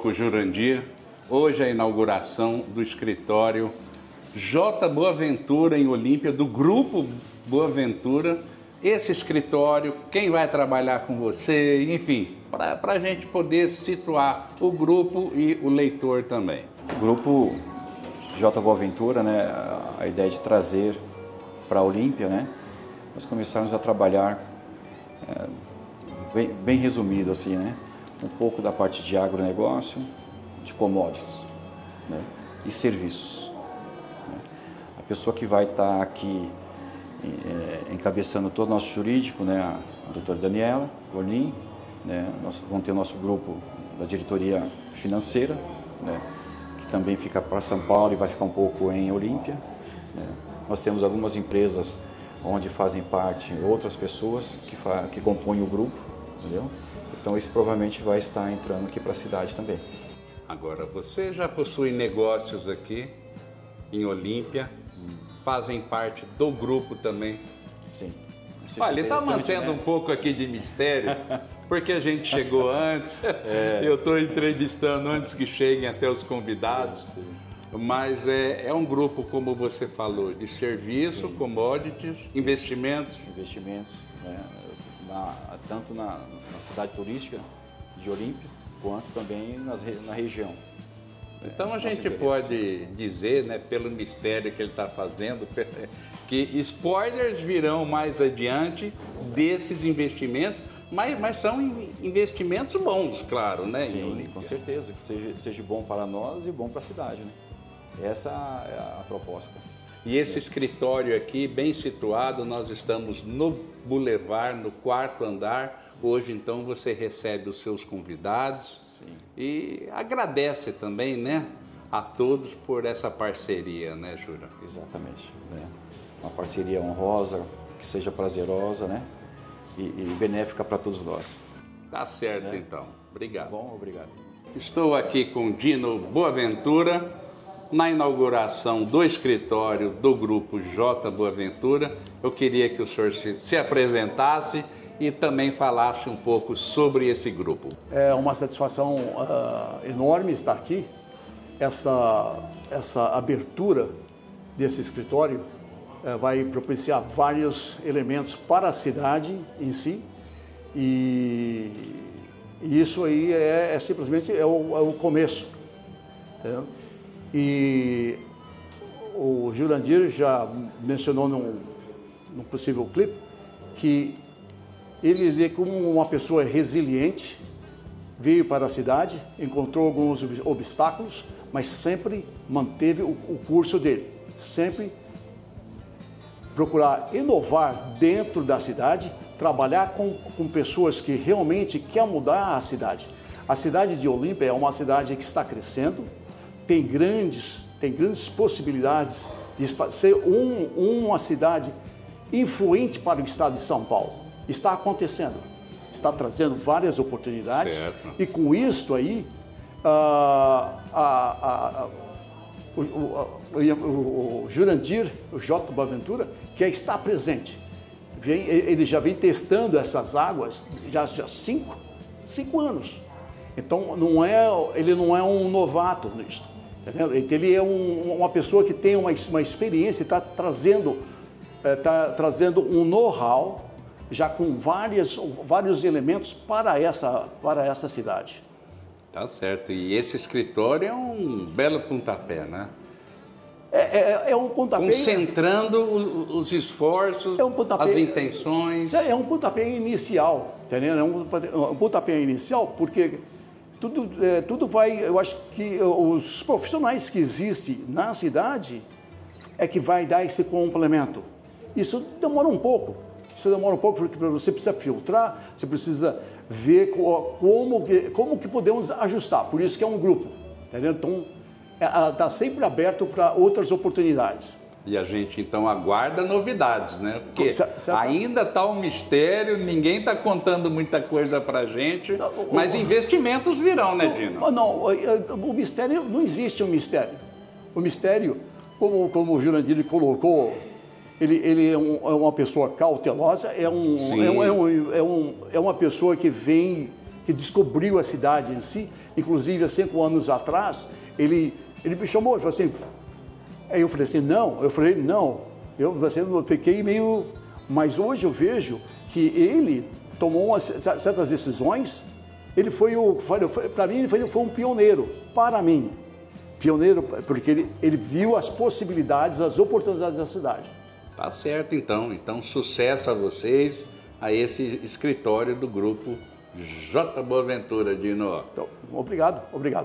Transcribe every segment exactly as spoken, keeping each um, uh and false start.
com o Jurandir. Hoje é a inauguração do escritório J. Boaventura em Olímpia, do Grupo Boaventura. Esse escritório, quem vai trabalhar com você, enfim, para a gente poder situar o grupo e o leitor também. O Grupo J. Boaventura, né, a ideia de trazer para a Olímpia, né, nós começamos a trabalhar, é, bem, bem resumido assim, né, um pouco da parte de agronegócio, de commodities, né, e serviços. Né. A pessoa que vai estar aqui é, encabeçando todo o nosso jurídico, né, a doutora Daniela Gornin, né, nós vamos ter o nosso grupo da diretoria financeira, né, que também fica para São Paulo e vai ficar um pouco em Olímpia. Né. Nós temos algumas empresas onde fazem parte outras pessoas que, que compõem o grupo, entendeu? Então isso provavelmente vai estar entrando aqui para a cidade também. Agora, você já possui negócios aqui em Olímpia, hum. fazem parte do grupo também? Sim. Olha, ele está mantendo, né, um pouco aqui de mistério, porque a gente chegou antes, é. eu estou entrevistando antes que cheguem até os convidados, sim, sim. Mas é, é um grupo, como você falou, de serviço, sim, commodities, investimentos. Investimentos, né, na, tanto na, na cidade turística de Olímpia, quanto também nas, na região. Então a gente pode dizer, né, pelo mistério que ele está fazendo, que spoilers virão mais adiante desses investimentos, mas, mas são investimentos bons, claro, né? Sim, com certeza, que seja, seja bom para nós e bom para a cidade, né? Essa é a proposta. E esse é. escritório aqui, bem situado, nós estamos no Boulevard, no quarto andar. Hoje, então, você recebe os seus convidados. Sim. E agradece também, né, a todos por essa parceria, né, Jura? Exatamente. Né? Uma parceria honrosa, que seja prazerosa, né, e, e benéfica para todos nós. Tá certo, né? Então. Obrigado. Bom, obrigado. Estou aqui com Dino Boaventura, na inauguração do escritório do Grupo J. Boaventura. Eu queria que o senhor se, se apresentasse e também falasse um pouco sobre esse grupo. É uma satisfação uh, enorme estar aqui. Essa, essa abertura desse escritório uh, vai propiciar vários elementos para a cidade em si, e, e isso aí é, é simplesmente é o, é o começo. Entendeu? E o Jurandir já mencionou num, num possível clipe que ele vê como uma pessoa resiliente, veio para a cidade, encontrou alguns obstáculos, mas sempre manteve o, o curso dele, sempre procurar inovar dentro da cidade, trabalhar com, com pessoas que realmente querem mudar a cidade. A cidade de Olímpia é uma cidade que está crescendo, tem grandes, tem grandes possibilidades de ser um, uma cidade influente para o estado de São Paulo. Está acontecendo, está trazendo várias oportunidades, certo. E com isso aí, a, a, a, o, o, o, o Jurandir, o J. Boaventura, que está presente, vem, ele já vem testando essas águas já há cinco, cinco anos. Então não é, ele não é um novato nisso. Ele é um, uma pessoa que tem uma, uma experiência e está trazendo, está trazendo um know-how já com várias, vários elementos para essa, para essa cidade. Tá certo. E esse escritório é um belo pontapé, né? É, é, é um pontapé... Concentrando os esforços, é um pontapé, as intenções... É um pontapé inicial, entendeu? É um, um pontapé inicial porque... Tudo, é, tudo vai, eu acho que os profissionais que existem na cidade é que vai dar esse complemento. Isso demora um pouco, isso demora um pouco porque você precisa filtrar, você precisa ver como que, como que podemos ajustar, por isso que é um grupo, entendeu? Então, está sempre aberto para outras oportunidades. E a gente, então, aguarda novidades, né? Porque ainda está um mistério, ninguém está contando muita coisa para a gente, mas investimentos virão, né, Dino? Não, não, o mistério, não existe um mistério. O mistério, como, como o Jurandir colocou, ele, ele é, um, é uma pessoa cautelosa, é, um, é, um, é, um, é, um, é uma pessoa que vem, que descobriu a cidade em si, Inclusive, há cinco anos atrás, ele, ele me chamou, ele falou assim, aí eu falei assim, não, eu falei, não, eu, assim, eu fiquei meio, mas hoje eu vejo que ele tomou umas, certas decisões, ele foi o, para mim, ele foi, foi um pioneiro, para mim, pioneiro, porque ele, ele viu as possibilidades, as oportunidades da cidade. Tá certo, então. Então, sucesso a vocês, a esse escritório do grupo J. Boaventura, Dino. Então, obrigado, obrigado.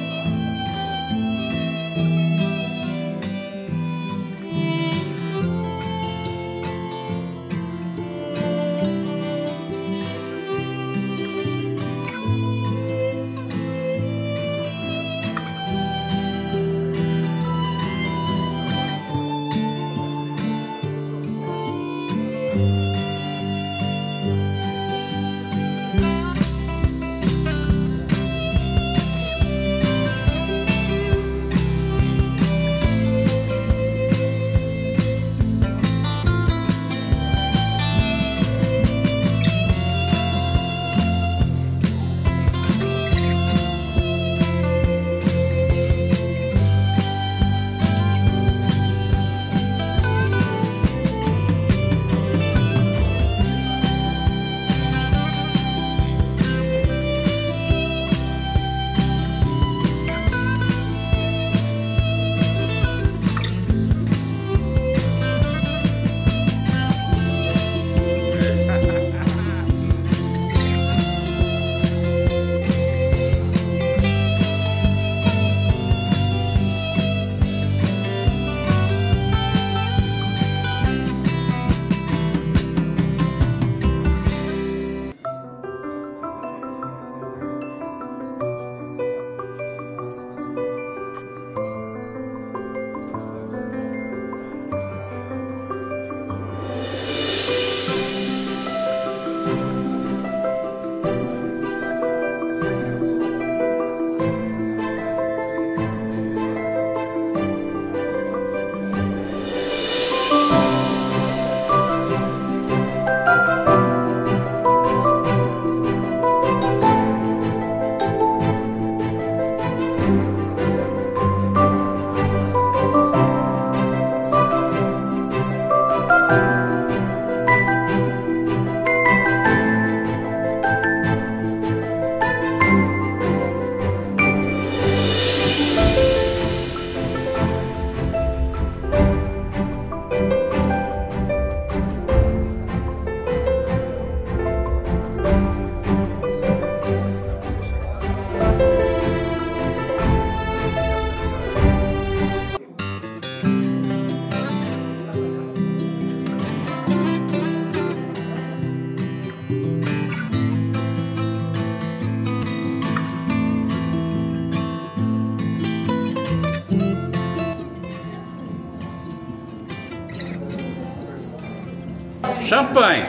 Champanhe.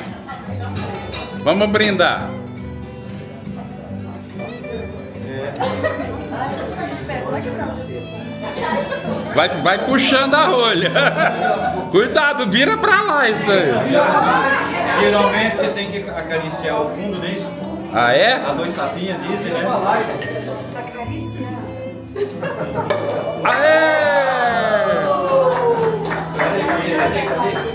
Vamos brindar. Vai, vai puxando a rolha. Cuidado, vira pra lá isso aí. Geralmente você tem que acariciar o fundo disso. Ah, é? Dá dois tapinhas, dizem, né? Aê! Cadê, cadê, cadê, cadê?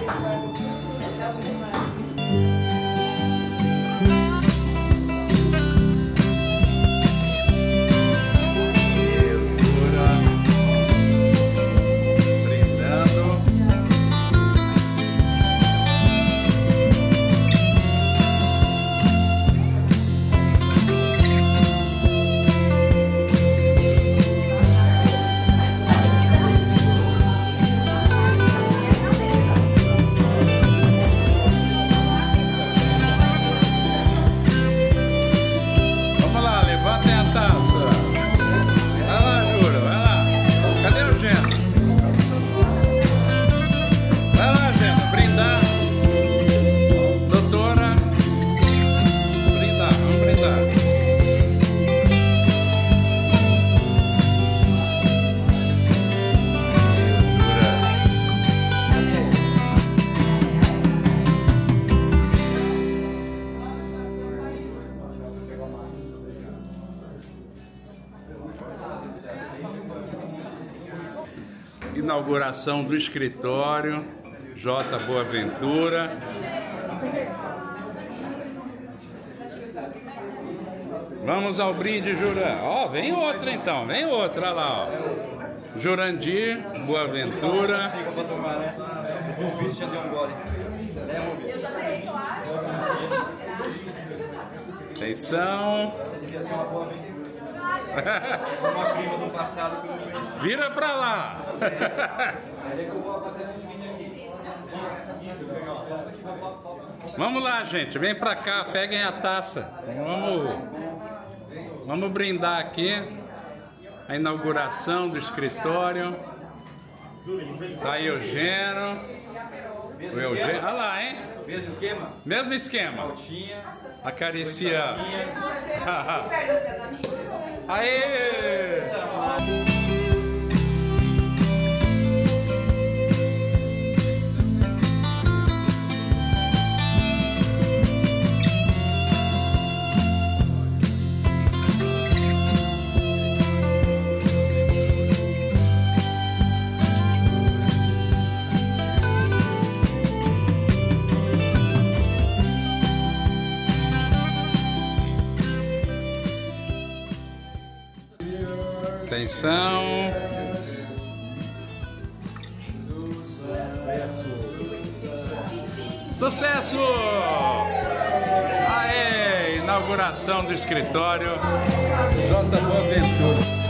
Inauguração do escritório J. Boaventura. Vamos ao brinde, Juran. Ó, oh, vem outra então, vem outra, olha lá, ó. Jurandir Boaventura. Atenção. Uma prima do passado que eu não conheci. Vira pra lá. Vamos lá, gente. Vem pra cá, peguem a taça. Vamos, vamos brindar aqui a inauguração do escritório. Tá aí o Eugênio. O Eugênio. Olha lá, hein? Mesmo esquema? Mesmo esquema. Acaricia. Aê! Atenção. Sucesso! Aê! Inauguração do escritório J. Boaventura.